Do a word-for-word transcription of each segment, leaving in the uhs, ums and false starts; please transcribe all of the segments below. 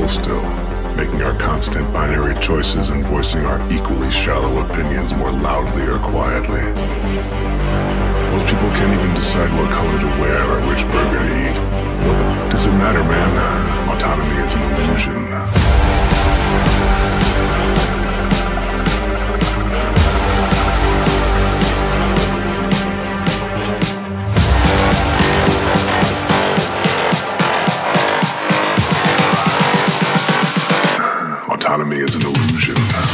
still, making our constant binary choices and voicing our equally shallow opinions more loudly or quietly. Most people can't even decide what color to wear or which burger to eat. What does it matter, man? Autonomy is an illusion. Autonomy is an illusion.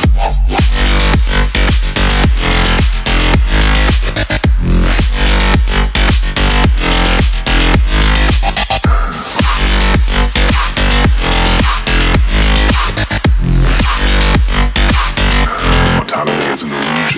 Autonomy is an illusion.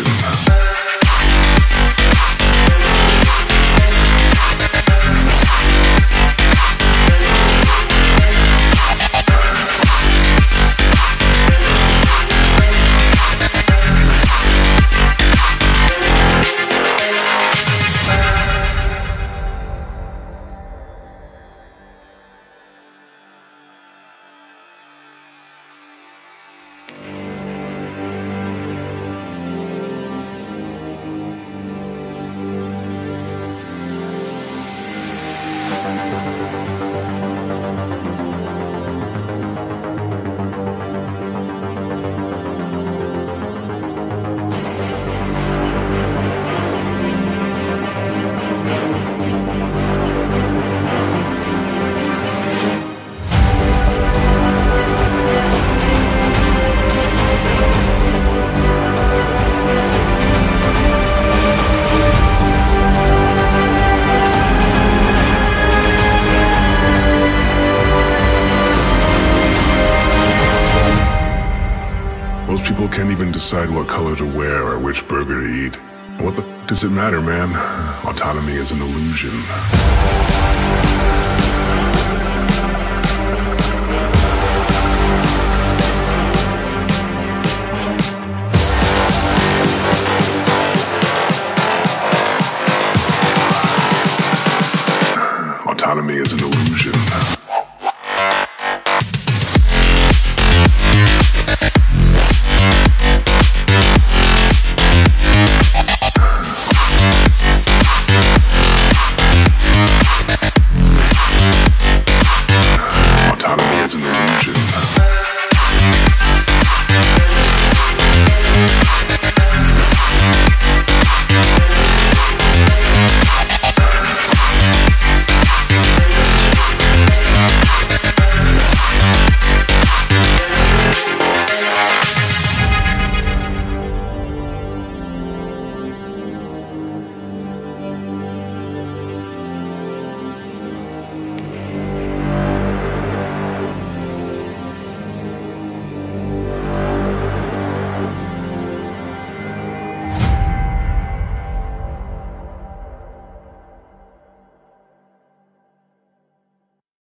Most people can't even decide what color to wear or which burger to eat. What the f does it matter, man? Autonomy is an illusion. Autonomy is an illusion.